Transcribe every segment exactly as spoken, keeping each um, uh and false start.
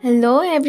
Hello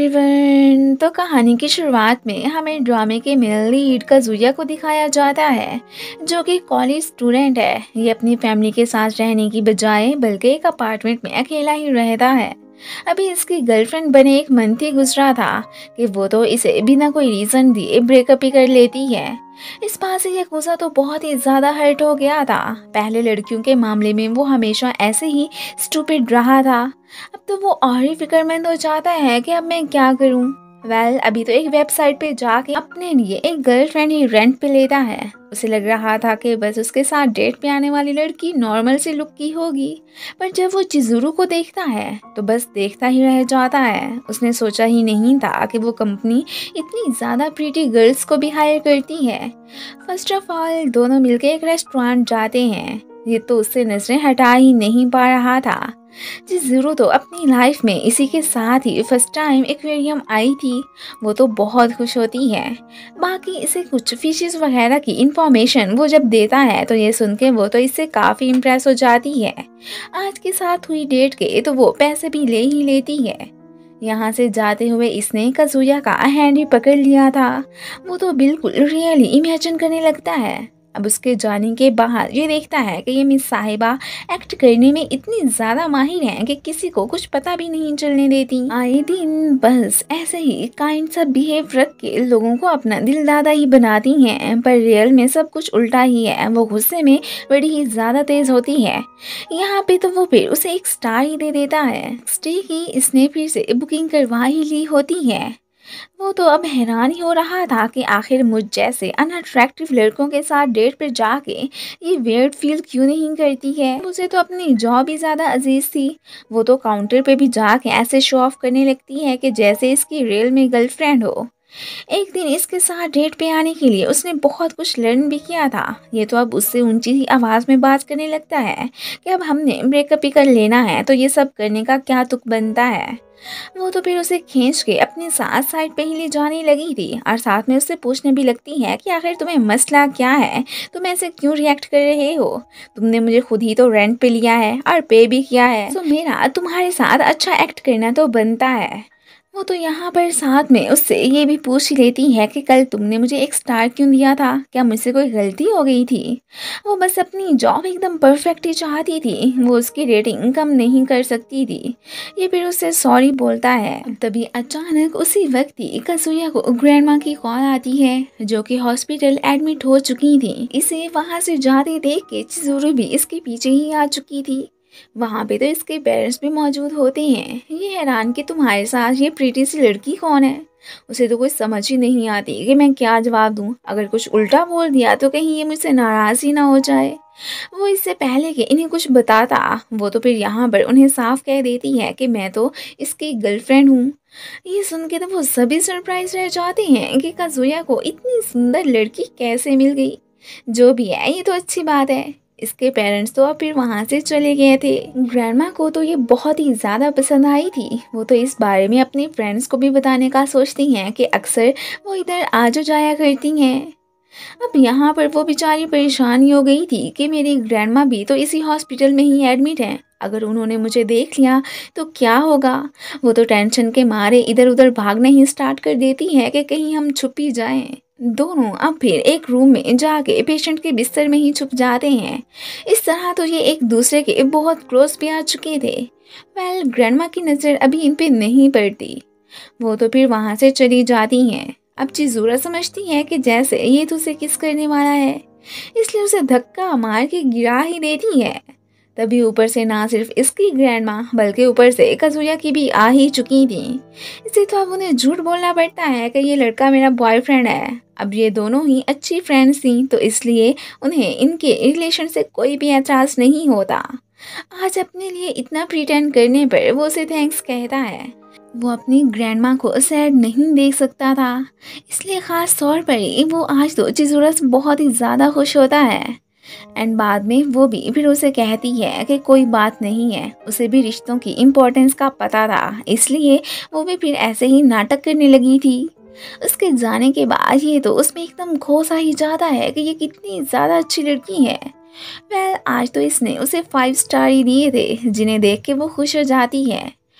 everyone. तो कहानी की शुरुआत में हमें ड्रामे के मेल लीड काजुया को दिखाया जाता है, जो कि कॉलेज स्टूडेंट है। ये अपनी फैमिली के साथ रहने की बजाय बल्कि एक अपार्टमेंट में अकेला ही रहता है। अभी इसकी गर्लफ्रेंड बने एक मंथ ही गुजरा था कि वो तो इसे बिना कोई रीज़न दिए ब्रेकअप ही कर लेती है। इस बात से यकूजा तो बहुत ही ज़्यादा हर्ट हो गया था। पहले लड़कियों के मामले में वो हमेशा ऐसे ही स्टूपिड रहा था। अब तो वो और ही फिक्रमंद हो जाता है कि अब मैं क्या करूं। वेल well, अभी तो एक वेबसाइट पे जाके अपने लिए एक गर्लफ्रेंड ही रेंट पे लेता है। उसे लग रहा था कि बस उसके साथ डेट पे आने वाली लड़की नॉर्मल सी लुक की होगी, पर जब वो चिजुरू को देखता है तो बस देखता ही रह जाता है। उसने सोचा ही नहीं था कि वो कंपनी इतनी ज़्यादा प्रीटी गर्ल्स को भी हायर करती है। फर्स्ट ऑफ ऑल दोनों मिलकर एक रेस्टोरेंट जाते हैं। ये तो उससे नजरें हटा ही नहीं पा रहा था। चिजुरू तो अपनी लाइफ में इसी के साथ ही फर्स्ट टाइम एक्वेरियम आई थी। वो तो बहुत खुश होती है। बाकी इसे कुछ फिशेस वगैरह की इंफॉर्मेशन वो जब देता है तो ये सुन के वो तो इससे काफ़ी इम्प्रेस हो जाती है। आज के साथ हुई डेट के तो वो पैसे भी ले ही लेती है। यहाँ से जाते हुए इसने काजुया का हैंड ही पकड़ लिया था। वो तो बिल्कुल रियली इमेजिन करने लगता है। अब उसके जाने के बाद ये देखता है कि ये मिस साहिबा एक्ट करने में इतनी ज़्यादा माहिर हैं कि किसी को कुछ पता भी नहीं चलने देती। आए दिन बस ऐसे ही काइंड सा बिहेव रख के लोगों को अपना दिल दादा ही बनाती हैं, पर रियल में सब कुछ उल्टा ही है। वो गुस्से में बड़ी ही ज़्यादा तेज़ होती है। यहाँ पे तो वो फिर उसे एक स्टार ही दे देता है। स्टे की इसने फिर से बुकिंग करवा ही ली होती है। वो तो अब हैरान ही हो रहा था कि आखिर मुझ जैसे अनअट्रैक्टिव लड़कों के साथ डेट पर जाके ये वियर्ड फील क्यों नहीं करती है। मुझे तो अपनी जॉब ही ज़्यादा अजीज थी। वो तो काउंटर पे भी जाके ऐसे शो ऑफ करने लगती है कि जैसे इसकी रियल में गर्लफ्रेंड हो। एक दिन इसके साथ डेट पे आने के लिए उसने बहुत कुछ लर्न भी किया था। ये तो अब उससे ऊंची सी आवाज़ में बात करने लगता है कि अब हमने ब्रेकअप ही कर लेना है, तो ये सब करने का क्या तुक बनता है। वो तो फिर उसे खींच के अपने साथ साइड पे ही ले जाने लगी थी और साथ में उससे पूछने भी लगती है कि आखिर तुम्हें मसला क्या है, तुम ऐसे क्यों रिएक्ट कर रहे हो। तुमने मुझे खुद ही तो रेंट पे लिया है और पे भी किया है, तो मेरा तुम्हारे साथ अच्छा एक्ट करना तो बनता है। वो तो यहाँ पर साथ में उससे ये भी पूछ ही लेती है कि कल तुमने मुझे एक स्टार क्यों दिया था, क्या मुझसे कोई गलती हो गई थी। वो बस अपनी जॉब एकदम परफेक्ट ही चाहती थी, वो उसकी रेटिंग कम नहीं कर सकती थी। ये फिर उससे सॉरी बोलता है। तभी अचानक उसी वक्त ही काजुया को ग्रैंडमा की कॉल आती है, जो कि हॉस्पिटल एडमिट हो चुकी थी। इसे वहाँ से जाते देख के चिजुरू भी इसके पीछे ही आ चुकी थी। वहाँ पे तो इसके पेरेंट्स भी मौजूद होते हैं। ये हैरान कि तुम्हारे साथ ये प्रीटी सी लड़की कौन है। उसे तो कुछ समझ ही नहीं आती कि मैं क्या जवाब दूँ। अगर कुछ उल्टा बोल दिया तो कहीं ये मुझसे नाराज़ ही ना हो जाए। वो इससे पहले कि इन्हें कुछ बताता, वो तो फिर यहाँ पर उन्हें साफ कह देती है कि मैं तो इसकी गर्लफ्रेंड हूँ। ये सुन के तो वो सभी सरप्राइज रह जाते हैं कि काजुया को इतनी सुंदर लड़की कैसे मिल गई। जो भी है, ये तो अच्छी बात है। इसके पेरेंट्स तो अब फिर वहाँ से चले गए थे। ग्रैंडमा को तो ये बहुत ही ज़्यादा पसंद आई थी। वो तो इस बारे में अपने फ्रेंड्स को भी बताने का सोचती हैं कि अक्सर वो इधर आ जो जाया करती हैं। अब यहाँ पर वो बेचारी परेशान ही हो गई थी कि मेरी ग्रैंडमा भी तो इसी हॉस्पिटल में ही एडमिट है। अगर उन्होंने मुझे देख लिया तो क्या होगा। वो तो टेंशन के मारे इधर उधर भागना ही स्टार्ट कर देती है कि कहीं हम छुप ही जाएं। दोनों अब फिर एक रूम में जाके पेशेंट के बिस्तर में ही छुप जाते हैं। इस तरह तो ये एक दूसरे के बहुत क्लोज भी आ चुके थे। वेल, ग्रैंडमा की नज़र अभी इन पे नहीं पड़ती। वो तो फिर वहाँ से चली जाती हैं। अब चिजूरा समझती है कि जैसे ये तो उसे किस करने वाला है, इसलिए उसे धक्का मार के गिरा ही देती है। तभी ऊपर से ना सिर्फ इसकी ग्रैंडमा बल्कि ऊपर से काजुया की भी आ ही चुकी थी। इसे तो अब उन्हें झूठ बोलना पड़ता है कि ये लड़का मेरा बॉयफ्रेंड है। अब ये दोनों ही अच्छी फ्रेंड्स थी, तो इसलिए उन्हें इनके रिलेशन से कोई भी एतराज़ नहीं होता। आज अपने लिए इतना प्रिटेंड करने पर वो उसे थैंक्स कहता है। वो अपनी ग्रैंडमा को सैड नहीं देख सकता था, इसलिए ख़ास तौर पर ही वो आज तो चिजुरा से बहुत ही ज़्यादा खुश होता है। एंड बाद में वो भी फिर उसे कहती है कि कोई बात नहीं है, उसे भी रिश्तों की इम्पोर्टेंस का पता था, इसलिए वो भी फिर ऐसे ही नाटक करने लगी थी। उसके जाने के बाद ये तो उसमें एकदम खो सा ही जाता है कि ये कितनी ज़्यादा अच्छी लड़की है। वेल, आज तो इसने उसे फाइव स्टार ही दिए थे, जिन्हें देख के वो खुश हो जाती है।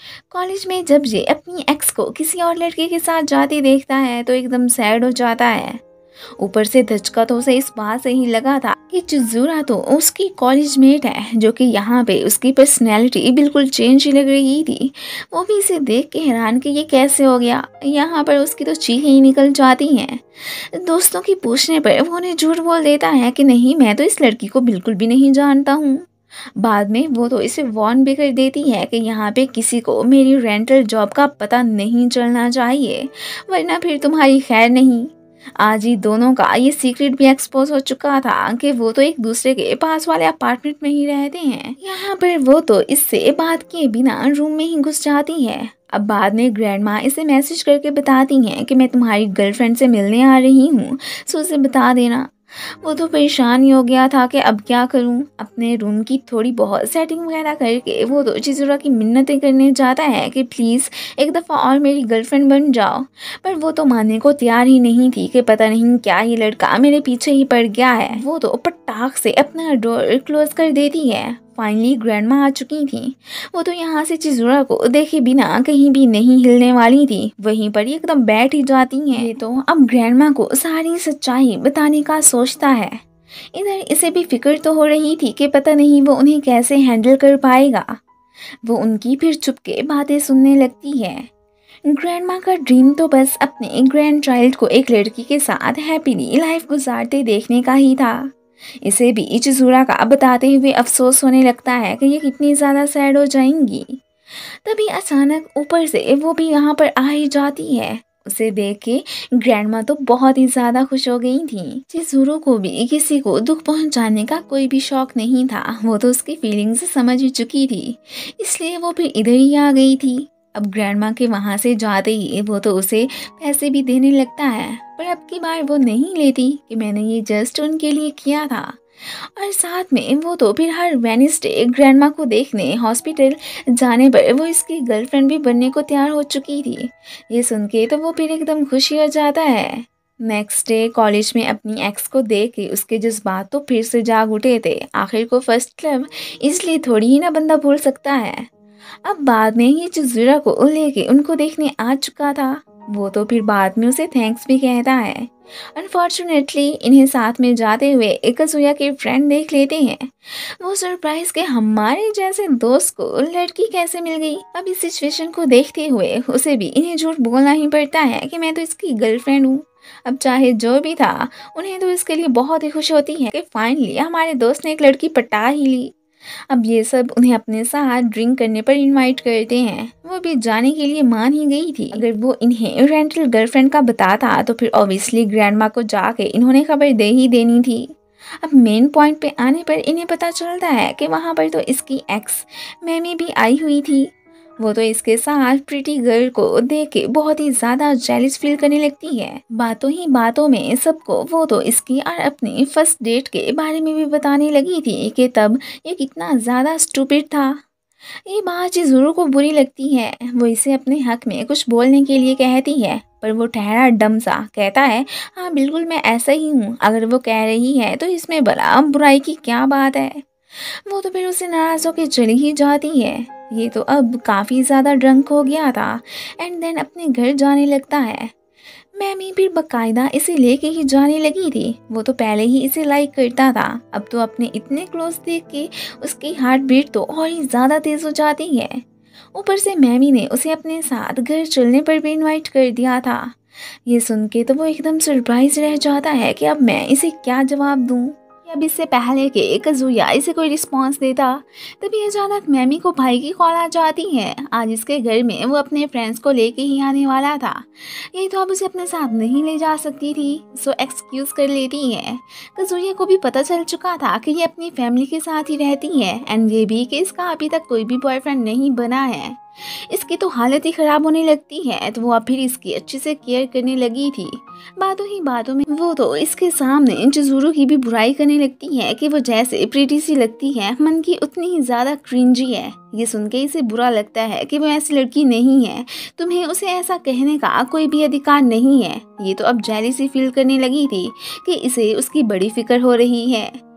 कॉलेज में जब ये अपनी एक्स को किसी और लड़के के साथ जाते देखता है तो एकदम सैड हो जाता है। ऊपर से धचका तो उसे इस बात से ही लगा था कि चिज़ुरा तो उसकी कॉलेज मेट है, जो कि यहाँ पे उसकी पर्सनैलिटी बिल्कुल चेंज ही लग रही थी। वो भी इसे देख के हैरान कि ये कैसे हो गया। यहाँ पर उसकी तो चीखें ही निकल जाती हैं। दोस्तों की पूछने पर वो उन्हें झूठ बोल देता है कि नहीं, मैं तो इस लड़की को बिल्कुल भी नहीं जानता हूँ। बाद में वो तो इसे वार्न भी कर देती है कि यहाँ पे किसी को मेरी रेंटल जॉब का पता नहीं चलना चाहिए, वरना फिर तुम्हारी खैर नहीं। आज ही दोनों का ये सीक्रेट भी एक्सपोज हो चुका था कि वो तो एक दूसरे के पास वाले अपार्टमेंट में ही रहते हैं। यहाँ पर वो तो इससे बात किए बिना रूम में ही घुस जाती है। अब बाद में ग्रैंड माँ इसे मैसेज करके बताती हैं कि मैं तुम्हारी गर्लफ्रेंड से मिलने आ रही हूँ, सो उसे बता देना। वो तो परेशान ही हो गया था कि अब क्या करूं। अपने रूम की थोड़ी बहुत सेटिंग वगैरह करके वो तो चिज़ुरा की मिन्नतें करने जाता है कि प्लीज़ एक दफ़ा और मेरी गर्लफ्रेंड बन जाओ, पर वो तो मानने को तैयार ही नहीं थी कि पता नहीं क्या ये लड़का मेरे पीछे ही पड़ गया है। वो तो पटाख से अपना डोर क्लोज कर देती है। फाइनली ग्रैंडमा आ चुकी थी। वो तो यहाँ से चिज़ुरा को देखे बिना कहीं भी नहीं हिलने वाली थी, वहीं पर ही एकदम बैठ ही जाती हैं। ये तो अब ग्रैंडमा को सारी सच्चाई बताने का सोचता है। इधर इसे भी फिक्र तो हो रही थी कि पता नहीं वो उन्हें कैसे हैंडल कर पाएगा। वो उनकी फिर चुप के बातें सुनने लगती है। ग्रैंडमा का ड्रीम तो बस अपने ग्रैंड चाइल्ड को एक लड़की के साथ हैप्पीली लाइफ गुजारते देखने का ही था। इसे भी चिज़ुरा का बताते हुए अफसोस होने लगता है कि ये कितनी ज़्यादा सैड हो जाएंगी। तभी अचानक ऊपर से वो भी यहाँ पर आ ही जाती है। उसे देख के ग्रैंडमा तो बहुत ही ज़्यादा खुश हो गई थी। चिज़ुरो को भी किसी को दुख पहुंचाने का कोई भी शौक नहीं था। वो तो उसकी फीलिंग्स समझ ही चुकी थी, इसलिए वो फिर इधर ही आ गई थी। अब ग्रैंडमा के वहाँ से जाते ही वो तो उसे पैसे भी देने लगता है, पर अब की बार वो नहीं लेती कि मैंने ये जस्ट उनके लिए किया था। और साथ में वो तो फिर हर वेडनेसडे ग्रैंडमा को देखने हॉस्पिटल जाने पर वो इसकी गर्लफ्रेंड भी बनने को तैयार हो चुकी थी। ये सुन के तो वो फिर एकदम खुशी हो जाता है। नेक्स्ट डे कॉलेज में अपनी एक्स को देख के उसके जज्बात तो फिर से जाग उठे थे। आखिर को फर्स्ट लव इसलिए थोड़ी ही ना बंदा भूल सकता है। अब बाद में ये चिज़ुरा को लेके उनको देखने आ चुका था। वो तो फिर बाद में उसे थैंक्स भी कहता है। अनफॉर्चुनेटली इन्हें साथ में जाते हुए काजुया के फ्रेंड देख लेते हैं। वो सरप्राइज के हमारे जैसे दोस्त को लड़की कैसे मिल गई। अब इस सिचुएशन को देखते हुए उसे भी इन्हें झूठ बोलना ही पड़ता है कि मैं तो इसकी गर्लफ्रेंड हूँ। अब चाहे जो भी था, उन्हें तो इसके लिए बहुत ही खुश होती है कि फाइनली हमारे दोस्त ने एक लड़की पटा ही ली। अब ये सब उन्हें अपने साथ ड्रिंक करने पर इनवाइट करते हैं। वो भी जाने के लिए मान ही गई थी। अगर वो इन्हें रेंटल गर्लफ्रेंड का बताता तो फिर ऑब्वियसली ग्रैंडमा को जाके इन्होंने खबर दे ही देनी थी। अब मेन पॉइंट पे आने पर इन्हें पता चलता है कि वहाँ पर तो इसकी एक्स मैमी भी आई हुई थी। वो तो इसके साथ प्रीटी गर्ल को देख के बहुत ही ज़्यादा जेलस फील करने लगती है। बातों ही बातों में सबको वो तो इसकी और अपनी फर्स्ट डेट के बारे में भी बताने लगी थी कि तब ये कितना ज़्यादा स्टूपिड था। ये बात चिज़ुरो को बुरी लगती है। वो इसे अपने हक में कुछ बोलने के लिए कहती है, पर वो ठहरा डम सा कहता है, हाँ बिल्कुल मैं ऐसा ही हूँ। अगर वो कह रही है तो इसमें भला बुराई की क्या बात है। वो तो फिर उसे नाराज़ होकर चली ही जाती है। ये तो अब काफ़ी ज़्यादा ड्रंक हो गया था एंड देन अपने घर जाने लगता है। मैमी फिर बकायदा इसे लेके ही जाने लगी थी। वो तो पहले ही इसे लाइक करता था, अब तो अपने इतने क्लोज देख के उसकी हार्ट बीट तो और ही ज़्यादा तेज़ हो जाती है। ऊपर से मैमी ने उसे अपने साथ घर चलने पर भी इनवाइट कर दिया था। ये सुन के तो वो एकदम सरप्राइज रह जाता है कि अब मैं इसे क्या जवाब दूँ। अब इससे पहले कि काजुया इसे कोई रिस्पॉन्स देता, तभी अचानक मैमी को भाई की कॉल आ जाती है। आज इसके घर में वो अपने फ्रेंड्स को लेके ही आने वाला था। ये तो अब उसे अपने साथ नहीं ले जा सकती थी, सो एक्सक्यूज कर लेती है। काजुया को भी पता चल चुका था कि ये अपनी फैमिली के साथ ही रहती है एंड ये भी कि इसका अभी तक कोई भी बॉयफ्रेंड नहीं बना है। इसकी तो हालत ही ख़राब होने लगती है, तो वो अब फिर इसकी अच्छे से केयर करने लगी थी। बातों ही बातों में वो तो इसके सामने चिज़ुरो की भी बुराई करने लगती है कि वो जैसे प्रीटी सी लगती है, मन की उतनी ही ज़्यादा क्रिंजी है। ये सुन के इसे बुरा लगता है कि वो ऐसी लड़की नहीं है, तुम्हें उसे ऐसा कहने का कोई भी अधिकार नहीं है। ये तो अब जेलसी फील करने लगी थी कि इसे उसकी बड़ी फिक्र हो रही है।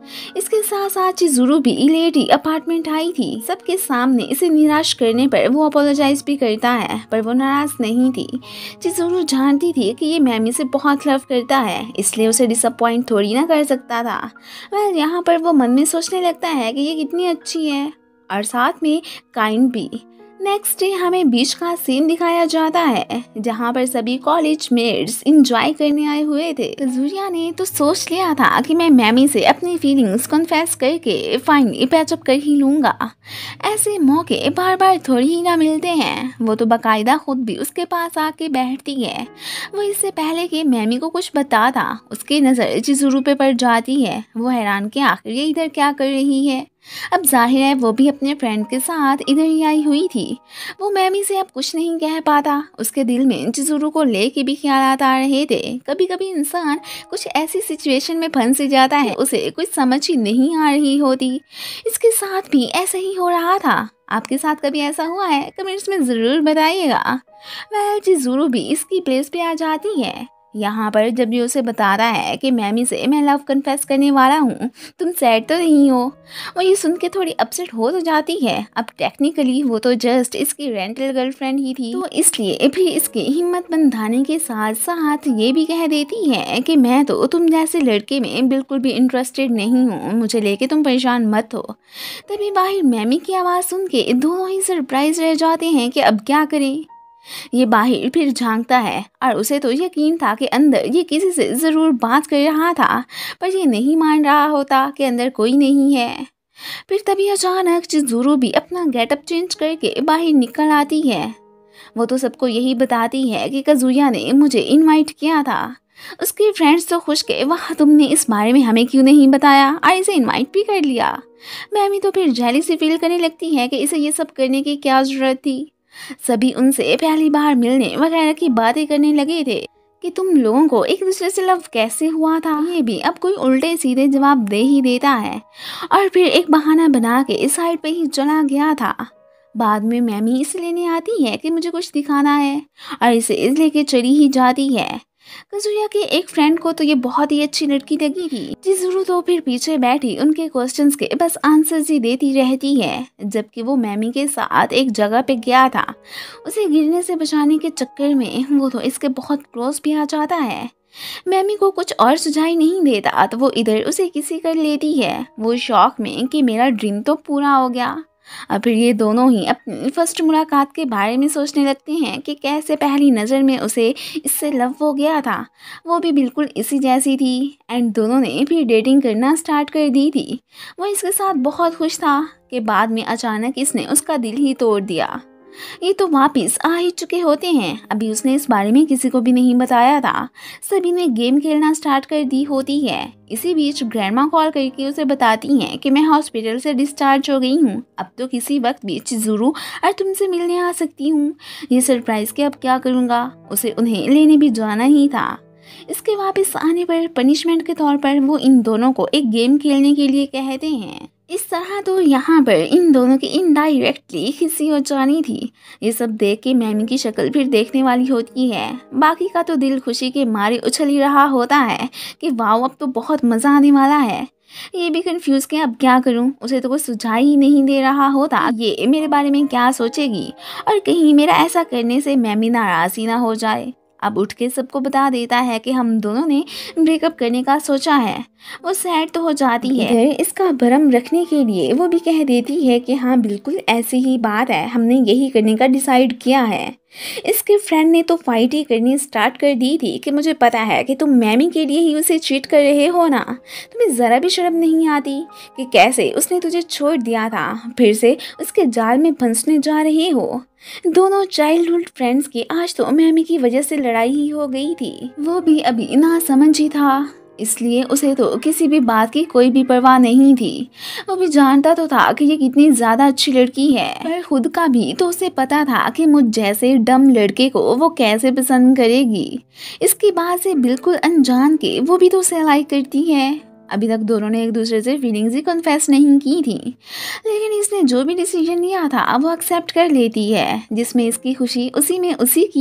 इसके साथ साथ चिज़ुरू भी लेडी अपार्टमेंट आई थी। सबके सामने इसे निराश करने पर वो अपोलोजाइज भी करता है, पर वो नाराज नहीं थी। चिज़ुरू जानती थी कि ये मैमी से बहुत लव करता है, इसलिए उसे डिसअपॉइंट थोड़ी ना कर सकता था। वह यहाँ पर वो मन में सोचने लगता है कि ये कितनी अच्छी है और साथ में काइंड भी। नेक्स्ट डे हमें बीच का सीन दिखाया जाता है, जहाँ पर सभी कॉलेज मेट्स इंजॉय करने आए हुए थे। कज़ूरिया ने तो सोच लिया था कि मैं मैमी से अपनी फीलिंग्स कन्फेस करके फाइनली पैचअप कर ही लूँगा। ऐसे मौके बार बार थोड़ी ही ना मिलते हैं। वो तो बाकायदा खुद भी उसके पास आके बैठती है। वो इससे पहले कि मैमी को कुछ बता था, उसकी नज़र चिज़ुरू पे पड़ जाती है। वो हैरान कि आखिर ये इधर क्या कर रही है। अब जाहिर है वो भी अपने फ्रेंड के साथ इधर ही आई हुई थी। वो मैमी से अब कुछ नहीं कह पाता। उसके दिल में चिज़ुरू को लेके भी ख्यालात आ रहे थे। कभी कभी इंसान कुछ ऐसी सिचुएशन में फंस जाता है, उसे कुछ समझ ही नहीं आ रही होती। इसके साथ भी ऐसा ही हो रहा था। आपके साथ कभी ऐसा हुआ है? कमेंट्स में ज़रूर बताइएगा। वह चिज़ुरू भी इसकी प्लेस पे आ जाती है। यहाँ पर जब ये उसे बता रहा है कि मैमी से मैं लव कन्फेस करने वाला हूँ, तुम सैड तो नहीं हो। वो ये सुन के थोड़ी अपसेट हो तो जाती है। अब टेक्निकली वो तो जस्ट इसकी रेंटल गर्लफ्रेंड ही थी, तो इसलिए भी इसकी हिम्मत बंधाने के साथ साथ ये भी कह देती है कि मैं तो तुम जैसे लड़के में बिल्कुल भी इंटरेस्टेड नहीं हूँ, मुझे लेके तुम परेशान मत हो। तभी बाहर मैमी की आवाज़ सुन के दोनों ही सरप्राइज रह जाते हैं कि अब क्या करें। ये बाहर फिर झांकता है और उसे तो यकीन था कि अंदर ये किसी से ज़रूर बात कर रहा था, पर ये नहीं मान रहा होता कि अंदर कोई नहीं है। फिर तभी अचानक चिज़ुरू भी अपना गेटअप चेंज करके बाहर निकल आती है। वो तो सबको यही बताती है कि कज़ुया ने मुझे इनवाइट किया था। उसके फ्रेंड्स तो खुश के, वाह तुमने इस बारे में हमें क्यों नहीं बताया और इसे इनवाइट भी कर लिया। मैमी तो फिर जेलसी फील करने लगती है कि इसे ये सब करने की क्या ज़रूरत थी। सभी उनसे पहली बार मिलने वगैरह की बातें करने लगे थे कि तुम लोगों को एक दूसरे से लव कैसे हुआ था। ये भी अब कोई उल्टे सीधे जवाब दे ही देता है और फिर एक बहाना बना के इस साइड पे ही चला गया था। बाद में मैमी इसे लेने आती है कि मुझे कुछ दिखाना है और इसे इस लेके चली ही जाती है। कज़ुया के एक फ्रेंड को तो ये बहुत ही अच्छी लड़की लगी थी। चिज़ुरू तो फिर पीछे बैठी उनके क्वेश्चंस के बस आंसर्स ही देती रहती है, जबकि वो मैमी के साथ एक जगह पे गया था। उसे गिरने से बचाने के चक्कर में वो तो इसके बहुत क्लोज भी आ जाता है। मैमी को कुछ और सुझाई नहीं देता तो वो इधर उसे किसी कर लेती है। वो शौक में कि मेरा ड्रीम तो पूरा हो गया। और फिर ये दोनों ही अपनी फर्स्ट मुलाकात के बारे में सोचने लगते हैं कि कैसे पहली नज़र में उसे इससे लव हो गया था, वो भी बिल्कुल इसी जैसी थी। एंड दोनों ने फिर डेटिंग करना स्टार्ट कर दी थी। वो इसके साथ बहुत खुश था कि बाद में अचानक इसने उसका दिल ही तोड़ दिया। ये तो वापिस आ ही चुके होते हैं। अभी उसने इस बारे में किसी को भी नहीं बताया था। सभी ने गेम खेलना स्टार्ट कर दी होती है। इसी बीच ग्रैंडमा कॉल करके उसे बताती हैं कि मैं हॉस्पिटल से डिस्चार्ज हो गई हूँ, अब तो किसी वक्त भी चिज़ुरू और तुमसे मिलने आ सकती हूँ। ये सरप्राइज के अब क्या करूँगा, उसे उन्हें लेने भी जाना ही था। इसके वापस आने पर पनिशमेंट के तौर पर वो इन दोनों को एक गेम खेलने के लिए कहते हैं। इस तरह तो यहाँ पर इन दोनों की इनडायरेक्टली खिसी हो जानी थी। ये सब देख के मैमी की शक्ल फिर देखने वाली होती है। बाकी का तो दिल खुशी के मारे उछल ही रहा होता है कि वाह अब तो बहुत मज़ा आने वाला है। ये भी कंफ्यूज के अब क्या करूं, उसे तो कोई सुझाव ही नहीं दे रहा होता ये मेरे बारे में क्या सोचेगी और कहीं मेरा ऐसा करने से मैमी नाराज़ ही ना हो जाए। अब उठ के सबको बता देता है कि हम दोनों ने ब्रेकअप करने का सोचा है। वो सैड तो हो जाती है। इसका भरम रखने के लिए वो भी कह देती है कि हाँ बिल्कुल ऐसी ही बात है, हमने यही करने का डिसाइड किया है। इसके फ्रेंड ने तो फाइट ही करनी स्टार्ट कर दी थी कि मुझे पता है कि तुम मैमी के लिए ही उसे चीट कर रहे हो ना, तुम्हें ज़रा भी शर्म नहीं आती कि कैसे उसने तुझे छोड़ दिया था, फिर से उसके जाल में फंसने जा रहे हो। दोनों चाइल्डहुड फ्रेंड्स की आज तो मैमी की वजह से लड़ाई ही हो गई थी। वो भी अभी ना समझ ही था, इसलिए उसे तो किसी भी बात की कोई भी परवाह नहीं थी। वो भी जानता तो था कि ये कितनी ज़्यादा अच्छी लड़की है, पर खुद का भी तो उसे पता था कि मुझ जैसे डम लड़के को वो कैसे पसंद करेगी। इसकी बात से बिल्कुल अनजान के वो भी तो उसे लाइक करती है। अभी तक दोनों ने एक दूसरे से फीलिंग्स ही कन्फेस नहीं की थी, लेकिन इसने जो भी डिसीजन लिया था वो एक्सेप्ट कर लेती है, जिसमें इसकी खुशी उसी में उसी की।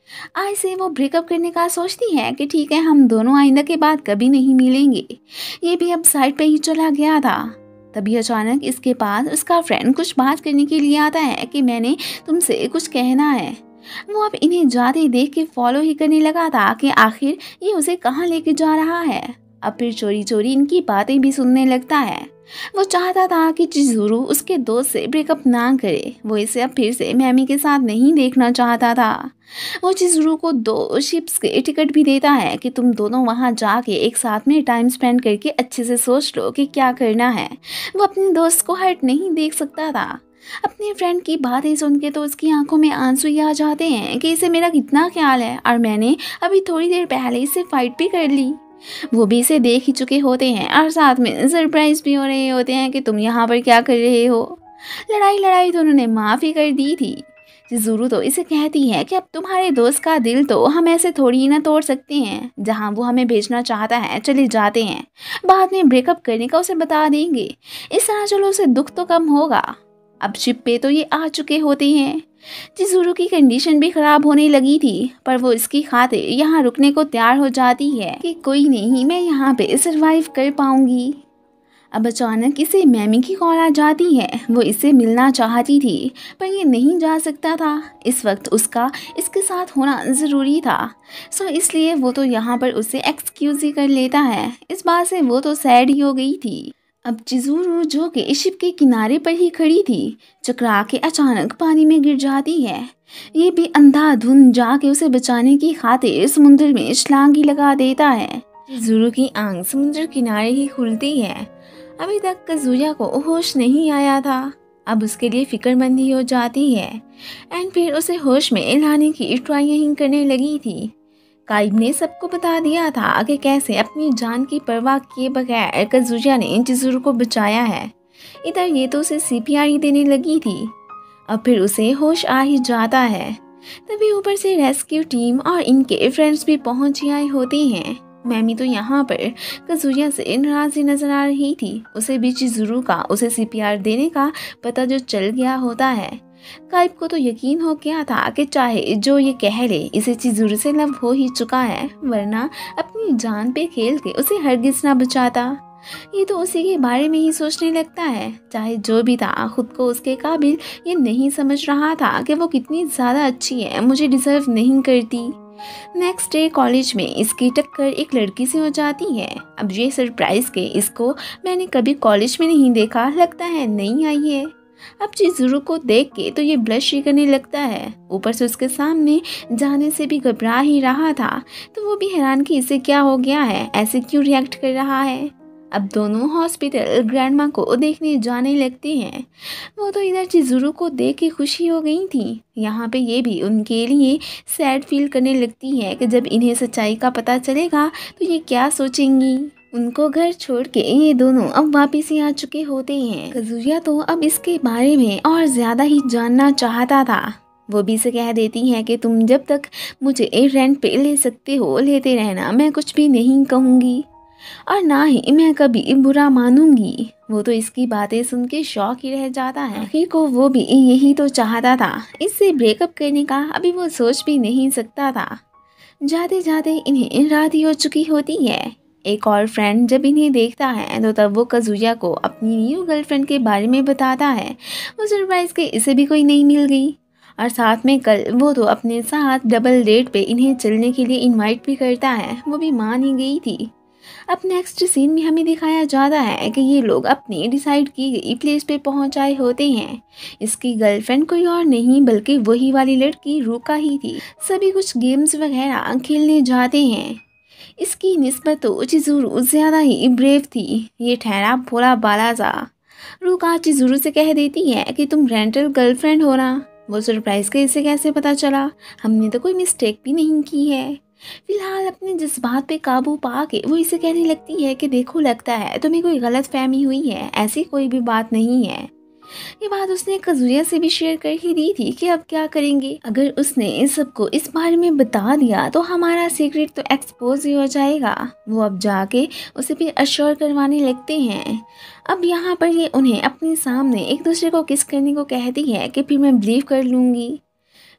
आज से वो ब्रेकअप करने का सोचती है कि ठीक है, हम दोनों आइंदा के बाद कभी नहीं मिलेंगे। ये भी अब साइड पे ही चला गया था। तभी अचानक इसके पास उसका फ्रेंड कुछ बात करने के लिए आता है कि मैंने तुमसे कुछ कहना है। वो अब इन्हें जाते ही देख के फॉलो ही करने लगा था कि आखिर ये उसे कहाँ लेके जा रहा है। अब फिर चोरी चोरी इनकी बातें भी सुनने लगता है। वो चाहता था कि चिज़ुरू उसके दोस्त से ब्रेकअप ना करे। वो इसे अब फिर से मैमी के साथ नहीं देखना चाहता था। वो चिज़ुरू को दो शिप्स के टिकट भी देता है कि तुम दोनों वहां जाके एक साथ में टाइम स्पेंड करके अच्छे से सोच लो कि क्या करना है। वो अपने दोस्त को हर्ट नहीं देख सकता था। अपने फ्रेंड की बातें सुन के तो उसकी आंखों में आंसू ही आ जाते हैं कि इसे मेरा कितना ख्याल है और मैंने अभी थोड़ी देर पहले इससे फाइट भी कर ली। वो भी इसे देख ही चुके होते हैं और साथ में सरप्राइज भी हो रहे होते हैं कि तुम यहाँ पर क्या कर रहे हो। लड़ाई लड़ाई तो उन्होंने माफ़ी कर दी थी। चिज़ुरू तो इसे कहती है कि अब तुम्हारे दोस्त का दिल तो हम ऐसे थोड़ी ही ना तोड़ सकते हैं। जहाँ वो हमें भेजना चाहता है चले जाते हैं, बाद में ब्रेकअप करने का उसे बता देंगे। इस तरह चलो उसे दुख तो कम होगा। अब शिप पे तो ये आ चुके होते हैं। चिज़ुरू की कंडीशन भी खराब होने लगी थी, पर वो इसकी खातिर यहाँ रुकने को तैयार हो जाती है कि कोई नहीं, मैं यहाँ पे सरवाइव कर पाऊंगी। अब अचानक इसे मैमी की कॉल आ जाती है। वो इससे मिलना चाहती थी पर ये नहीं जा सकता था। इस वक्त उसका इसके साथ होना ज़रूरी था, सो इसलिए वो तो यहाँ पर उसे एक्सक्यूज़ ही कर लेता है। इस बात से वो तो सैड ही हो गई थी। अब चिज़ुरू जो कि शिप के किनारे पर ही खड़ी थी, चकरा के अचानक पानी में गिर जाती है। ये भी अंधाधुंध जाके उसे बचाने की खातिर समुद्र में छलांग ही लगा देता है। चिज़ुरू की आंख समुद्र किनारे ही खुलती है। अभी तक कज़ुया को होश नहीं आया था, अब उसके लिए फिक्रमंदी हो जाती है एंड फिर उसे होश में लाने की ट्राई ही करने लगी थी। काइब ने सबको बता दिया था कि कैसे अपनी जान की परवाह किए बगैर कज़ुया ने चिज़ुरू को बचाया है। इधर ये तो उसे सीपीआर ही देने लगी थी। अब फिर उसे होश आ ही जाता है। तभी ऊपर से रेस्क्यू टीम और इनके फ्रेंड्स भी पहुंच ही आए होते हैं। मैमी तो यहाँ पर कज़ुया से नाराज़ ही नजर आ रही थी। उसे भी चिज़ुरू का उसे सीपीआर देने का पता जो चल गया होता है। काइब को तो यकीन हो गया था कि चाहे जो ये कह ले, इसे चिज़ुरू से लव हो ही चुका है, वरना अपनी जान पे खेल के उसे हरगिज ना बचाता। ये तो उसी के बारे में ही सोचने लगता है। चाहे जो भी था, खुद को उसके काबिल ये नहीं समझ रहा था कि वो कितनी ज़्यादा अच्छी है, मुझे डिज़र्व नहीं करती। नेक्स्ट डे कॉलेज में इसकी टक्कर एक लड़की से हो जाती है। अब ये सरप्राइज के इसको मैंने कभी कॉलेज में नहीं देखा, लगता है नई आई है। अब चिज़ुरू को देख के तो ये ब्लश ही करने लगता है। ऊपर से उसके सामने जाने से भी घबरा ही रहा था, तो वो भी हैरान कि इसे क्या हो गया है, ऐसे क्यों रिएक्ट कर रहा है। अब दोनों हॉस्पिटल ग्रैंडमा को देखने जाने लगते हैं। वो तो इधर चिज़ुरू को देख के खुशी हो गई थी। यहाँ पे ये भी उनके लिए सैड फील करने लगती है कि जब इन्हें सच्चाई का पता चलेगा तो ये क्या सोचेंगी। उनको घर छोड़ के ये दोनों अब वापस ही आ चुके होते हैं। कज़ुया तो अब इसके बारे में और ज़्यादा ही जानना चाहता था। वो भी से कह देती है कि तुम जब तक मुझे रेंट पे ले सकते हो लेते रहना, मैं कुछ भी नहीं कहूँगी और ना ही मैं कभी बुरा मानूंगी। वो तो इसकी बातें सुन के शौक ही रह जाता है। आखिर को वो भी यही तो चाहता था, इससे ब्रेकअप करने का अभी वो सोच भी नहीं सकता था। जाते जाते इन्हें रात ही हो चुकी होती है। एक और फ्रेंड जब इन्हें देखता है तो तब वो कज़ुया को अपनी न्यू गर्लफ्रेंड के बारे में बताता है। वो सरप्राइज के इसे भी कोई नहीं मिल गई और साथ में कल वो तो अपने साथ डबल डेट पे इन्हें चलने के लिए इनवाइट भी करता है। वो भी मान ही गई थी। अब नेक्स्ट सीन में हमें दिखाया जाता है कि ये लोग अपनी डिसाइड की गई प्लेस पे पहुंच आए होते हैं। इसकी गर्लफ्रेंड कोई और नहीं बल्कि वही वाली लड़की रूका ही थी। सभी कुछ गेम्स वगैरह खेलने जाते हैं। इसकी निस्बत तो चिज़ुरू ज़्यादा ही ब्रेव थी। ये ठहरा भोला बाला सा। रूका चिज़ुरू से कह देती है कि तुम रेंटल गर्लफ्रेंड हो ना। वो सरप्राइज के इसे कैसे पता चला, हमने तो कोई मिस्टेक भी नहीं की है। फिलहाल अपने जज्बात पे काबू पा के वो इसे कहने लगती है कि देखो लगता है तुम्हें कोई गलत फहमी हुई है, ऐसी कोई भी बात नहीं है। ये बात उसने कज़ुया से भी शेयर कर ही दी थी कि अब क्या करेंगे। अगर उसने सबको इस बारे में बता दिया तो हमारा सीक्रेट तो एक्सपोज ही हो जाएगा। वो अब जाके उसे भी अश्योर करवाने लगते हैं। अब यहाँ पर ये उन्हें अपने सामने एक दूसरे को किस करने को कहती है कि फिर मैं बिलीव कर लूँगी।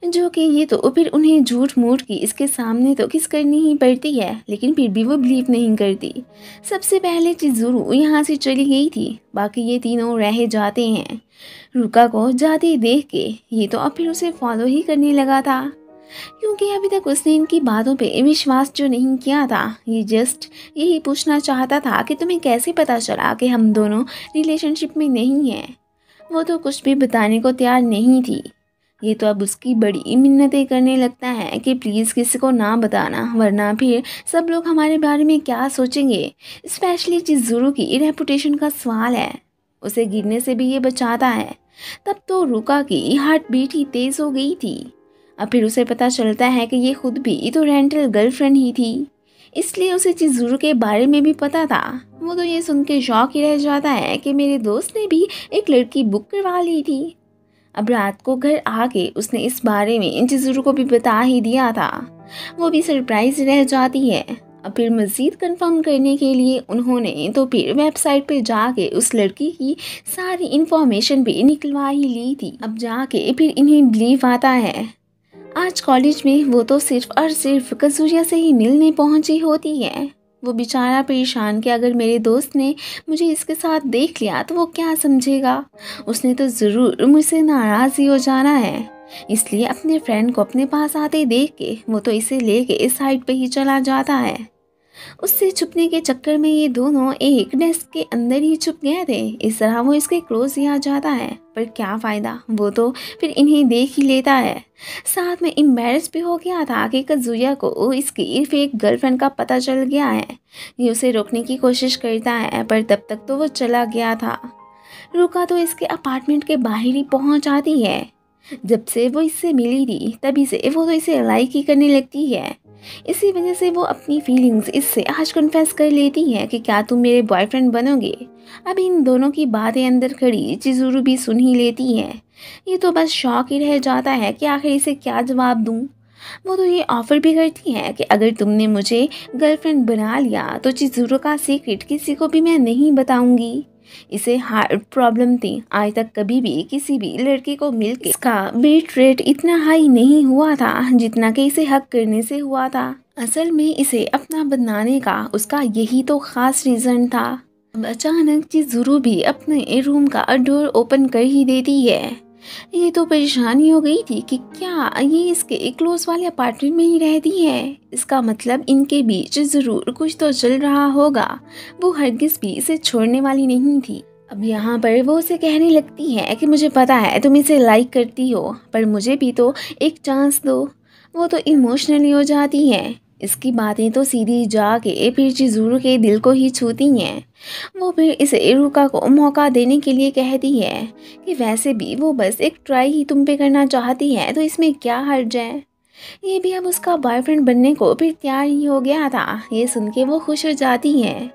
जो कि ये तो फिर उन्हें झूठ मूठ की इसके सामने तो किस करनी ही पड़ती है, लेकिन फिर भी वो बिलीव नहीं करती। सबसे पहले चिज़ुरू यहाँ से चली गई थी, बाकी ये तीनों रह जाते हैं। रुका को जाते देख के ये तो अब फिर उसे फॉलो ही करने लगा था, क्योंकि अभी तक उसने इनकी बातों पे विश्वास जो नहीं किया था। ये जस्ट यही पूछना चाहता था कि तुम्हें कैसे पता चला कि हम दोनों रिलेशनशिप में नहीं हैं। वो तो कुछ भी बताने को तैयार नहीं थी। ये तो अब उसकी बड़ी मिन्नतें करने लगता है कि प्लीज़ किसी को ना बताना, वरना फिर सब लोग हमारे बारे में क्या सोचेंगे। स्पेशली चिज़ुरू की रेपुटेशन का सवाल है, उसे गिरने से भी ये बचाता है। तब तो रुका की हार्ट बीट ही तेज़ हो गई थी। अब फिर उसे पता चलता है कि ये खुद भी तो रेंटल गर्लफ्रेंड ही थी, इसलिए उसे चिज़ुरू के बारे में भी पता था। वो तो ये सुन के शॉक ही रह जाता है कि मेरे दोस्त ने भी एक लड़की बुक करवा ली थी। अब रात को घर आके उसने इस बारे में चिज़ुरू को भी बता ही दिया था। वो भी सरप्राइज रह जाती है। अब फिर मज़ीद कंफर्म करने के लिए उन्होंने तो फिर वेबसाइट पे जाके उस लड़की की सारी इन्फॉर्मेशन भी निकलवा ही ली थी। अब जाके फिर इन्हें बिलीव आता है। आज कॉलेज में वो तो सिर्फ और सिर्फ कसूरिया से ही मिलने पहुंची होती है। वो बेचारा परेशान कि अगर मेरे दोस्त ने मुझे इसके साथ देख लिया तो वो क्या समझेगा। उसने तो ज़रूर मुझसे नाराज़ ही हो जाना है। इसलिए अपने फ्रेंड को अपने पास आते देख के वो तो इसे लेके इस साइड पे ही चला जाता है। उससे छुपने के चक्कर में ये दोनों एक डेस्क के अंदर ही छुप गए थे। इस तरह वो इसके क्लोज ही आ जाता है, पर क्या फ़ायदा, वो तो फिर इन्हें देख ही लेता है। साथ में एम्बैरस भी हो गया था कि कज़ुया को इसकी फेक गर्लफ्रेंड का पता चल गया है। ये उसे रोकने की कोशिश करता है, पर तब तक तो वो चला गया था। रुका तो इसके अपार्टमेंट के बाहर ही पहुँच आती है। जब से वो इससे मिली थी तभी से वो तो इसे लाइक ही करने लगती है। इसी वजह से वो अपनी फीलिंग्स इससे आज कन्फेस कर लेती है कि क्या तुम मेरे बॉयफ्रेंड बनोगे। अब इन दोनों की बातें अंदर खड़ी चिज़ुरू भी सुन ही लेती है। ये तो बस शौक ही रह जाता है कि आखिर इसे क्या जवाब दूँ। वो तो ये ऑफ़र भी करती है कि अगर तुमने मुझे गर्लफ्रेंड बना लिया तो चिज़ुरू का सीक्रेट किसी को भी मैं नहीं बताऊंगी। इसे हार्ट प्रॉब्लम थी, आज तक कभी भी किसी भी लड़के को मिलके इसका बीट रेट इतना हाई नहीं हुआ था जितना कि इसे हक करने से हुआ था। असल में इसे अपना बनाने का उसका यही तो खास रीज़न था। अब अचानक चिज़ुरू भी अपने रूम का डोर ओपन कर ही देती है। ये तो परेशानी हो गई थी कि क्या ये इसके क्लोज वाले अपार्टमेंट में ही रहती है। इसका मतलब इनके बीच ज़रूर कुछ तो चल रहा होगा। वो हरगिज़ भी इसे छोड़ने वाली नहीं थी। अब यहाँ पर वो उसे कहने लगती है कि मुझे पता है तुम इसे लाइक करती हो, पर मुझे भी तो एक चांस दो। वो तो इमोशनली हो जाती है। इसकी बातें तो सीधी जाके फिर चिज़ुरू के दिल को ही छूती हैं। वो फिर इसे रुका को मौका देने के लिए कहती है कि वैसे भी वो बस एक ट्राई ही तुम पे करना चाहती है, तो इसमें क्या हर्ज है। ये भी अब उसका बॉयफ्रेंड बनने को फिर तैयार ही हो गया था। ये सुन के वो खुश हो जाती है।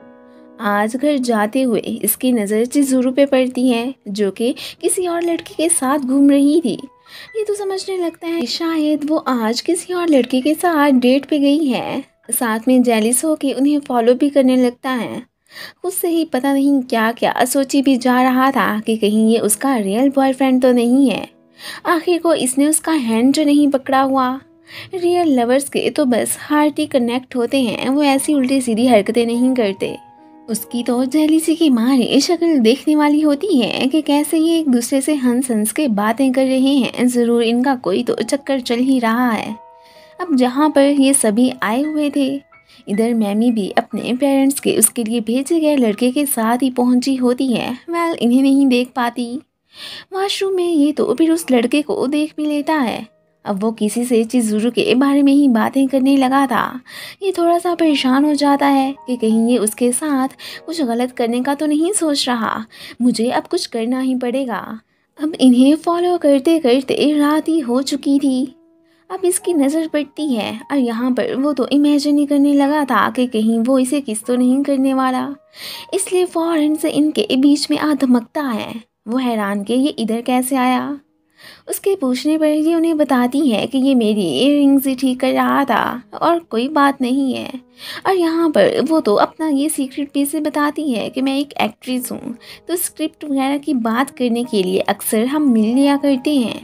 आज घर जाते हुए इसकी नज़र चिज़ुरू पे पड़ती है, जो कि किसी और लड़के के साथ घूम रही थी। ये तो समझने लगता है शायद वो आज किसी और लड़के के साथ डेट पे गई है। साथ में जेलिस होके उन्हें फॉलो भी करने लगता है। खुद से ही पता नहीं क्या क्या सोची भी जा रहा था कि कहीं ये उसका रियल बॉयफ्रेंड तो नहीं है। आखिर को इसने उसका हैंड जो नहीं पकड़ा हुआ। रियल लवर्स के तो बस हार्ट ही कनेक्ट होते हैं, वो ऐसी उल्टी सीधी हरकतें नहीं करते। उसकी तो जेलिसी की मारे शक्ल देखने वाली होती है कि कैसे ये एक दूसरे से हंस हंस के बातें कर रहे हैं। ज़रूर इनका कोई तो चक्कर चल ही रहा है। अब जहाँ पर ये सभी आए हुए थे, इधर मैमी भी अपने पेरेंट्स के उसके लिए भेजे गए लड़के के साथ ही पहुंची होती है। वेल इन्हें नहीं देख पाती। वॉशरूम में ये तो फिर उस लड़के को देख भी लेता है। अब वो किसी से चिज़ुरू के बारे में ही बातें करने लगा था। ये थोड़ा सा परेशान हो जाता है कि कहीं ये उसके साथ कुछ गलत करने का तो नहीं सोच रहा। मुझे अब कुछ करना ही पड़ेगा। अब इन्हें फॉलो करते करते रात ही हो चुकी थी। अब इसकी नज़र पड़ती है और यहाँ पर वो तो इमेजिन ही करने लगा था कि कहीं वो इसे किस तो नहीं करने वाला। इसलिए फ़ौरन से इनके बीच में आ धमकता है। वो हैरान कि ये इधर कैसे आया। उसके पूछने पर ये उन्हें बताती है कि ये मेरी इयररिंग्स ही ठीक कर रहा था और कोई बात नहीं है। और यहाँ पर वो तो अपना ये सीक्रेट भी से बताती है कि मैं एक एक्ट्रेस हूँ, तो स्क्रिप्ट वगैरह की बात करने के लिए अक्सर हम मिल लिया करते हैं।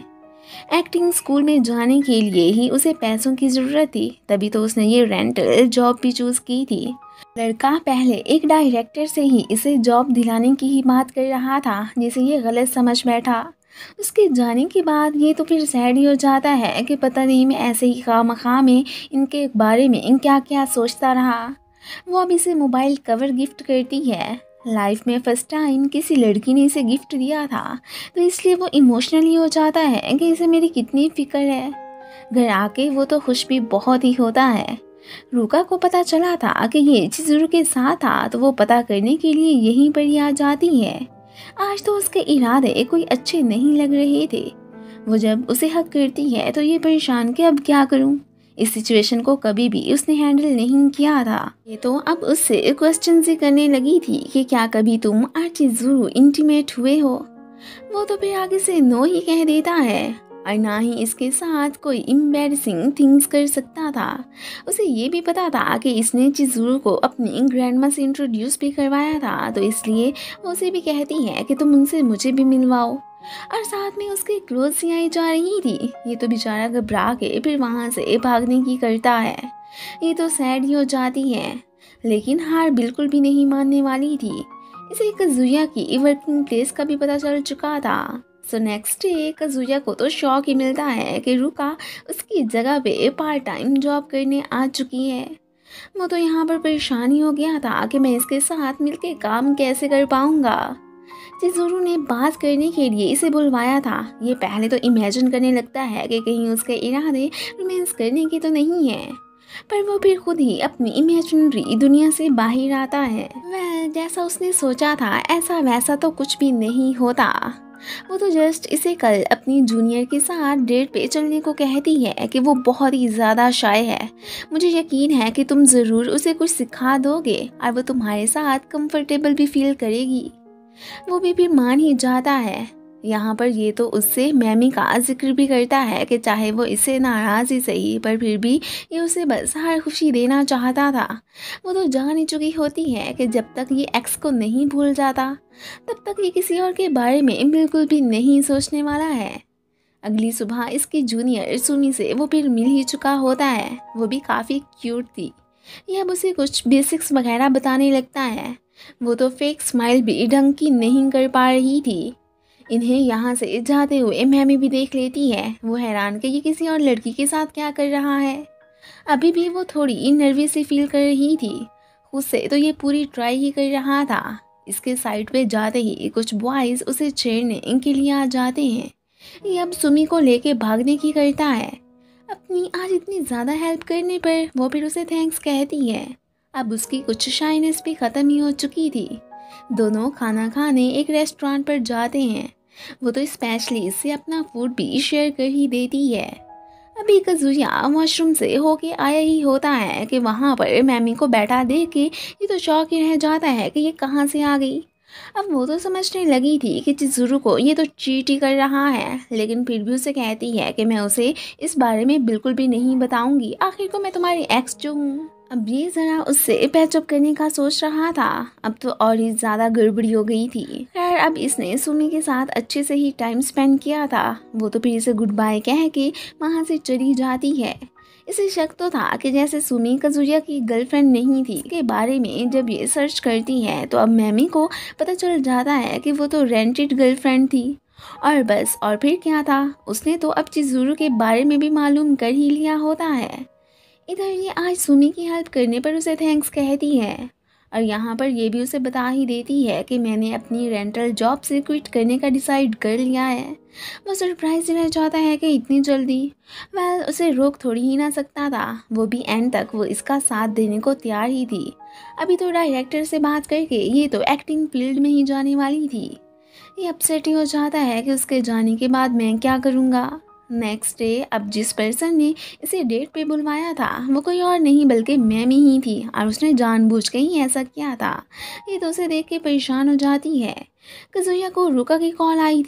एक्टिंग स्कूल में जाने के लिए ही उसे पैसों की ज़रूरत थी, तभी तो उसने ये रेंटल जॉब भी चूज़ की थी। लड़का पहले एक डायरेक्टर से ही इसे जॉब दिलाने की ही बात कर रहा था, जिसे ये गलत समझ बैठा। उसके जाने के बाद ये तो फिर सैड ही हो जाता है कि पता नहीं मैं ऐसे ही खामखा में इनके बारे में क्या क्या सोचता रहा। वो अब इसे मोबाइल कवर गिफ्ट करती है। लाइफ में फर्स्ट टाइम किसी लड़की ने इसे गिफ्ट दिया था, तो इसलिए वो इमोशनली हो जाता है कि इसे मेरी कितनी फिक्र है। घर आके वो तो खुश भी बहुत ही होता है। रूका को पता चला था कि ये चिज़ुरू के साथ था, तो वो पता करने के लिए यहीं पर ही आ जाती है। आज तो उसके इरादे कोई अच्छे नहीं लग रहे थे। वो जब उसे हक करती है तो ये परेशान कि अब क्या करूं। इस सिचुएशन को कभी भी उसने हैंडल नहीं किया था। ये तो अब उससे क्वेश्चन ही करने लगी थी कि क्या कभी तुम और चिज़ुरू इंटीमेट हुए हो। वो तो फिर आगे से नो ही कह देता है और ना ही इसके साथ कोई एम्बैरेसिंग थिंग्स कर सकता था। उसे ये भी पता था कि इसने चिज़ुरू को अपनी ग्रैंडमा से इंट्रोड्यूस भी करवाया था, तो इसलिए वो उसे भी कहती है कि तुम उनसे मुझे भी मिलवाओ। और साथ में उसके क्लोज सी आई जा रही थी। ये तो बेचारा घबरा के फिर वहाँ से भागने की करता है। ये तो सैड ही हो जाती है, लेकिन हार बिल्कुल भी नहीं मानने वाली थी। इसे काजुया की वर्किंग प्लेस का भी पता चल चुका था। सो नेक्स्ट डे काजुया को तो शौक ही मिलता है कि रुका उसकी जगह पे पार्ट टाइम जॉब करने आ चुकी है। वो तो यहाँ पर परेशान ही हो गया था कि मैं इसके साथ मिलके काम कैसे कर पाऊँगा। चिज़ुरू ने बात करने के लिए इसे बुलवाया था। ये पहले तो इमेजिन करने लगता है कि कहीं उसके इरादे रोमांस करने की तो नहीं है, पर वो फिर खुद ही अपनी इमेजिनरी दुनिया से बाहर आता है। वह जैसा उसने सोचा था ऐसा वैसा तो कुछ भी नहीं होता। वो तो जस्ट इसे कल अपनी जूनियर के साथ डेट पे चलने को कहती है कि वो बहुत ही ज़्यादा शाय है। मुझे यकीन है कि तुम ज़रूर उसे कुछ सिखा दोगे और वो तुम्हारे साथ कंफर्टेबल भी फील करेगी। वो भी फिर मान ही जाता है। यहाँ पर ये तो उससे मैमी का जिक्र भी करता है कि चाहे वो इससे नाराज़ ही सही, पर फिर भी ये उसे बस हर खुशी देना चाहता था। वो तो जान ही चुकी होती है कि जब तक ये एक्स को नहीं भूल जाता तब तक ये किसी और के बारे में बिल्कुल भी नहीं सोचने वाला है। अगली सुबह इसकी जूनियर सुमी से वो फिर मिल ही चुका होता है। वो भी काफ़ी क्यूट थी। ये अब उसे कुछ बेसिक्स वगैरह बताने लगता है। वो तो फेक स्माइल भी ढंग की नहीं कर पा रही थी। इन्हें यहाँ से जाते हुए मैमी भी देख लेती है। वो हैरान कि ये किसी और लड़की के साथ क्या कर रहा है। अभी भी वो थोड़ी नर्वस सी फील कर रही थी। खुद से तो ये पूरी ट्राई ही कर रहा था। इसके साइड पे जाते ही कुछ बॉयज़ उसे छेड़ने के लिए आ जाते हैं। ये अब सुमी को लेके भागने की करता है। अपनी आज इतनी ज़्यादा हेल्प करने पर वो फिर उसे थैंक्स कहती है। अब उसकी कुछ शाइनेस भी ख़त्म ही हो चुकी थी। दोनों खाना खाने एक रेस्टोरेंट पर जाते हैं। वो तो स्पेशली इससे अपना फूड भी शेयर कर ही देती है। अभी काजुया वॉशरूम से होके आया ही होता है कि वहाँ पर मैमी को बैठा देख के ये तो शौक ही रह जाता है कि ये कहाँ से आ गई। अब वो तो समझने लगी थी कि चिज़ुरू को ये तो चीट ही कर रहा है, लेकिन फिर भी उसे कहती है कि मैं उसे इस बारे में बिल्कुल भी नहीं बताऊंगी। आखिर को मैं तुम्हारी एक्स जो हूँ। अब ये ज़रा उससे पैचअप करने का सोच रहा था। अब तो और ही ज़्यादा गड़बड़ी हो गई थी। खैर अब इसने सुमी के साथ अच्छे से ही टाइम स्पेंड किया था। वो तो फिर इसे गुड बाय कह के वहाँ से चली जाती है। इसे शक तो था कि जैसे सुमी काजुया की गर्लफ्रेंड नहीं थी के बारे में जब ये सर्च करती है तो अब मैमी को पता चल जाता है कि वो तो रेंटेड गर्लफ्रेंड थी। और बस और फिर क्या था, उसने तो अब चिज़ुरू के बारे में भी मालूम कर ही लिया होता है। इधर ये आज सुमी की हेल्प करने पर उसे थैंक्स कहती है और यहाँ पर ये भी उसे बता ही देती है कि मैंने अपनी रेंटल जॉब से क्विट करने का डिसाइड कर लिया है। वो सरप्राइज रह जाता है कि इतनी जल्दी। वेल उसे रोक थोड़ी ही ना सकता था। वो भी एंड तक वो इसका साथ देने को तैयार ही थी। अभी तो डायरेक्टर से बात करके ये तो एक्टिंग फील्ड में ही जाने वाली थी। ये अपसेट ही हो जाता है कि उसके जाने के बाद मैं क्या करूँगा। नेक्स्ट डे अब जिस पर्सन ने इसे डेट पे बुलवाया था वो कोई और नहीं बल्कि मैमी ही थी और उसने जानबूझ के ही ऐसा किया था। ये तो उसे देख के परेशान हो जाती है। काजुया को रुका की कॉल आई थी।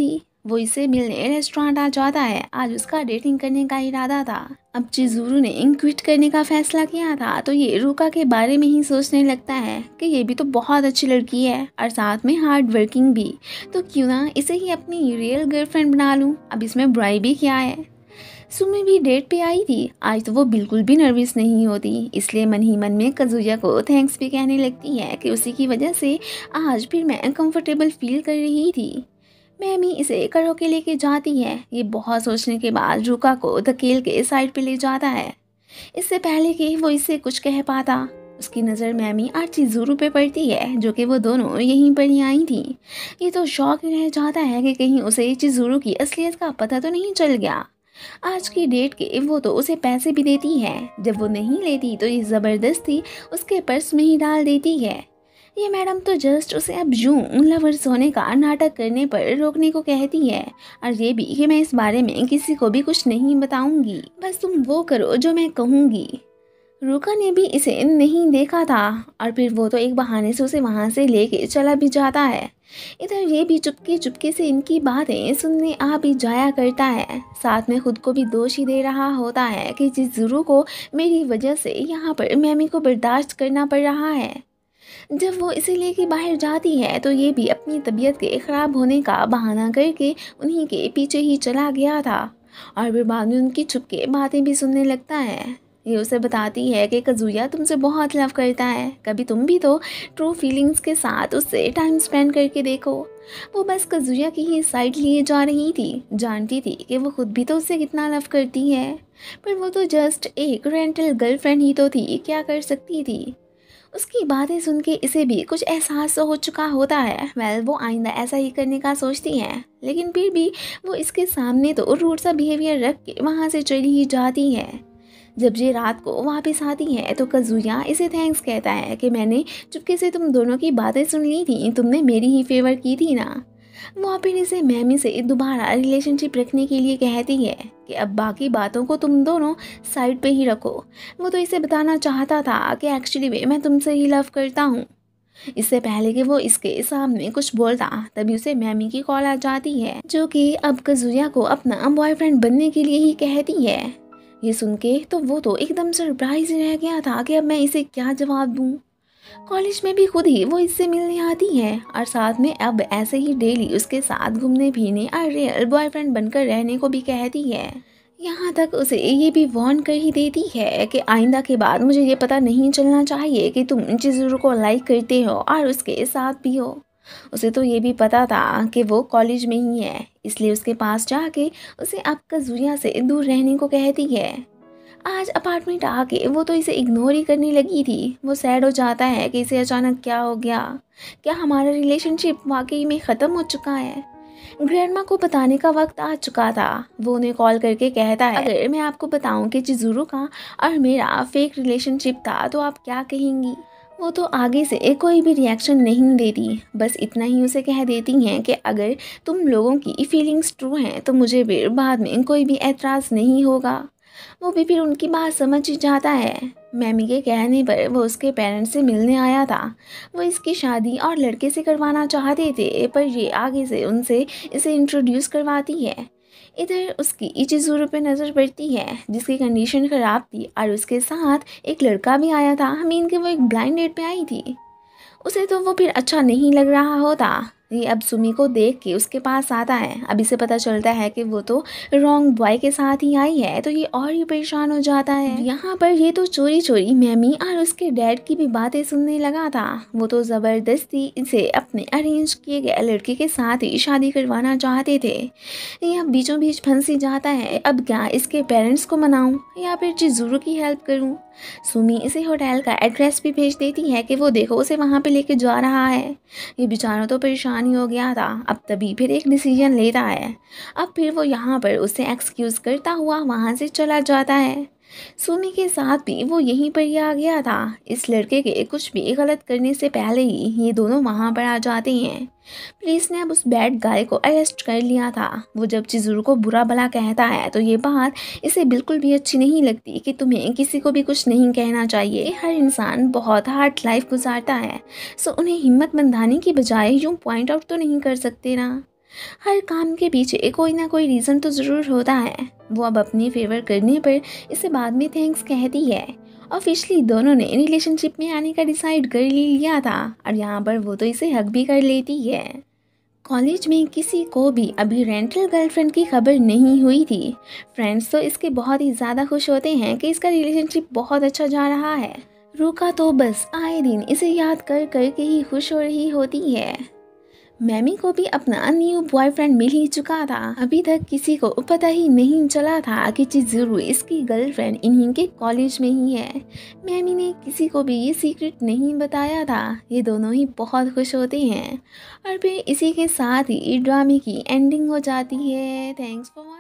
वो इससे मिलने रेस्टोरेंट आ जाता है। आज उसका डेटिंग करने का इरादा था। अब चिज़ुरू ने क्विट करने का फैसला किया था तो ये रुका के बारे में ही सोचने लगता है कि ये भी तो बहुत अच्छी लड़की है और साथ में हार्ड वर्किंग भी, तो क्यों ना इसे ही अपनी रियल गर्लफ्रेंड बना लूँ। अब इसमें बुराई भी क्या है। सुमी भी डेट पे आई थी। आज तो वो बिल्कुल भी नर्वस नहीं होती, इसलिए मन ही मन में कजुया को थैंक्स भी कहने लगती है कि उसी की वजह से आज फिर मैं कंफर्टेबल फील कर रही थी। मैमी इसे कराओके लेके जाती है। ये बहुत सोचने के बाद रुका को धकेल के साइड पे ले जाता है। इससे पहले कि वो इससे कुछ कह पाता, उसकी नज़र मैमी और चिज़ुरू पे पड़ती है, जो कि वो दोनों यहीं पर ही आई थी। ये तो शौक रह जाता है कि कहीं उसे चिज़ुरू की असलियत का पता तो नहीं चल गया। आज की डेट के वो तो उसे पैसे भी देती है, जब वो नहीं लेती तो ये ज़बरदस्ती उसके पर्स में ही डाल देती है। ये मैडम तो जस्ट उसे अब यूं लवर्स होने का नाटक करने पर रोकने को कहती है, और ये भी कि मैं इस बारे में किसी को भी कुछ नहीं बताऊंगी, बस तुम वो करो जो मैं कहूँगी। रुका ने भी इसे नहीं देखा था और फिर वो तो एक बहाने से उसे वहाँ से लेके चला भी जाता है। इधर ये भी चुपके चुपके से इनकी बातें सुनने आ भी जाया करता है। साथ में खुद को भी दोषी दे रहा होता है कि चिज़ुरू को मेरी वजह से यहाँ पर मैमी को बर्दाश्त करना पड़ रहा है। जब वो इसे लेके बाहर जाती है तो ये भी अपनी तबीयत के ख़राब होने का बहाना करके उन्हीं के पीछे ही चला गया था और फिर बाद में उनकी छुप के बातें भी सुनने लगता है। ये उसे बताती है कि कजुया तुमसे बहुत लव करता है, कभी तुम भी तो ट्रू फीलिंग्स के साथ उससे टाइम स्पेंड करके देखो। वो बस कजुया की ही साइड लिए जा रही थी, जानती थी कि वो खुद भी तो उससे कितना लव करती है, पर वो तो जस्ट एक रेंटल गर्लफ्रेंड ही तो थी, क्या कर सकती थी। उसकी बातें सुन के इसे भी कुछ एहसास हो चुका होता है। वेल वो आइंदा ऐसा ही करने का सोचती है, लेकिन फिर भी वो इसके सामने तो रूड सा बिहेवियर रख के वहाँ से चली ही जाती है। जब ये रात को वापस आती है तो कजुया इसे थैंक्स कहता है कि मैंने चुपके से तुम दोनों की बातें सुन ली थी, तुमने मेरी ही फेवर की थी ना। वो फिर इसे मैमी से दोबारा रिलेशनशिप रखने के लिए कहती है कि अब बाकी बातों को तुम दोनों साइड पे ही रखो। वो तो इसे बताना चाहता था कि एक्चुअली वे मैं तुमसे ही लव करता हूँ। इससे पहले कि वो इसके सामने कुछ बोलता तभी उसे मैमी की कॉल आ जाती है, जो कि अब कजुया को अपना बॉयफ्रेंड बनने के लिए ही कहती है। ये सुन के तो वो तो एकदम सरप्राइज रह गया था कि अब मैं इसे क्या जवाब दूँ। कॉलेज में भी खुद ही वो इससे मिलने आती है और साथ में अब ऐसे ही डेली उसके साथ घूमने फिरने और रियल बॉयफ्रेंड बनकर रहने को भी कहती है। यहाँ तक उसे ये भी वार्न कर ही देती है कि आइंदा के बाद मुझे ये पता नहीं चलना चाहिए कि तुम चिज़ुरू को लाइक करते हो और उसके साथ भी हो। उसे तो ये भी पता था कि वो कॉलेज में ही है, इसलिए उसके पास जाके उसे अब कजुया से दूर रहने को कहती है। आज अपार्टमेंट आके वो तो इसे इग्नोर ही करने लगी थी। वो सैड हो जाता है कि इसे अचानक क्या हो गया, क्या हमारा रिलेशनशिप वाकई में ख़त्म हो चुका है। ग्रैंडमा को बताने का वक्त आ चुका था। वो उन्हें कॉल करके कहता है, अगर मैं आपको बताऊं कि चिज़ुरू का और मेरा फेक रिलेशनशिप था तो आप क्या कहेंगी। वो तो आगे से कोई भी रिएक्शन नहीं देती, बस इतना ही उसे कह देती हैं कि अगर तुम लोगों की फीलिंग्स ट्रू हैं तो मुझे फिर बाद में कोई भी एतराज़ नहीं होगा। वो भी फिर उनकी बात समझ ही जाता है। मैमी के कहने पर वो उसके पेरेंट्स से मिलने आया था। वो इसकी शादी और लड़के से करवाना चाहते थे, पर ये आगे से उनसे इसे इंट्रोड्यूस करवाती है। इधर उसकी चिज़ुरू पे नज़र पड़ती है, जिसकी कंडीशन ख़राब थी और उसके साथ एक लड़का भी आया था। मीन के वो एक ब्लाइंड डेट पे आई थी। उसे तो वो फिर अच्छा नहीं लग रहा होता। ये अब सुमी को देख के उसके पास आता है। अब इसे पता चलता है कि वो तो रॉन्ग बॉय के साथ ही आई है, तो ये और ही परेशान हो जाता है। यहाँ पर ये तो चोरी चोरी मैमी और उसके डैड की भी बातें सुनने लगा था। वो तो ज़बरदस्ती इसे अपने अरेंज किए गए लड़के के साथ ही शादी करवाना चाहते थे। ये अब बीचों बीच फंस ही जाता है। अब क्या इसके पेरेंट्स को मनाऊँ या फिर चिज़ुरू की हेल्प करूँ। सुमी इसे होटल का एड्रेस भी भेज देती है कि वो देखो उसे वहाँ पे लेके जा रहा है। ये बेचारा तो परेशान ही हो गया था। अब तभी फिर एक डिसीजन लेता है। अब फिर वो यहाँ पर उसे एक्सक्यूज़ करता हुआ वहाँ से चला जाता है। सुमी के साथ भी वो यहीं पर ही आ गया था। इस लड़के के कुछ भी गलत करने से पहले ही ये दोनों वहाँ पर आ जाते हैं। पुलिस ने अब उस बैड गाय को अरेस्ट कर लिया था। वो जब चिज़ुरू को बुरा भला कहता है तो ये बात इसे बिल्कुल भी अच्छी नहीं लगती कि तुम्हें किसी को भी कुछ नहीं कहना चाहिए। हर इंसान बहुत हार्ड लाइफ गुजारता है, सो उन्हें हिम्मत बंधाने की बजाय यूँ पॉइंट आउट तो नहीं कर सकते ना। हर काम के पीछे कोई ना कोई रीज़न तो ज़रूर होता है। वो अब अपनी फेवर करने पर इसे बाद में थैंक्स कहती है। ऑफिशियली दोनों ने रिलेशनशिप में आने का डिसाइड कर ही लिया था और यहाँ पर वो तो इसे हक भी कर लेती है। कॉलेज में किसी को भी अभी रेंटल गर्लफ्रेंड की खबर नहीं हुई थी। फ्रेंड्स तो इसके बहुत ही ज़्यादा खुश होते हैं कि इसका रिलेशनशिप बहुत अच्छा जा रहा है। रुका तो बस आए दिन इसे याद कर कर के ही खुश हो रही होती है। मैमी को भी अपना न्यू बॉयफ्रेंड मिल ही चुका था। अभी तक किसी को पता ही नहीं चला था कि चिज़ुरु इसकी गर्लफ्रेंड इन्हीं के कॉलेज में ही है। मैमी ने किसी को भी ये सीक्रेट नहीं बताया था। ये दोनों ही बहुत खुश होते हैं और फिर इसी के साथ ही ड्रामे की एंडिंग हो जाती है। Thanks for